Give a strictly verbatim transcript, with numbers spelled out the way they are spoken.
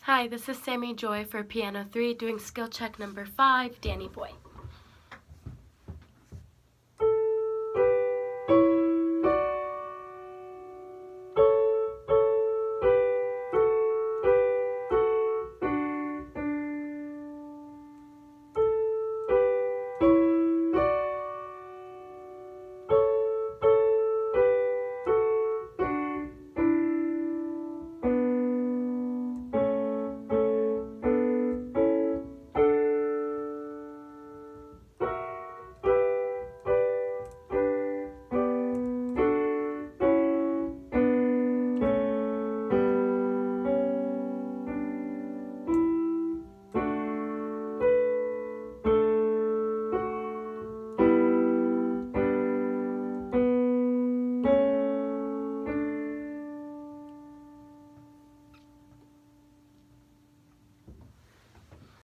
Hi, this is Sammy Joy for Piano three doing skill check number five, Danny Boy.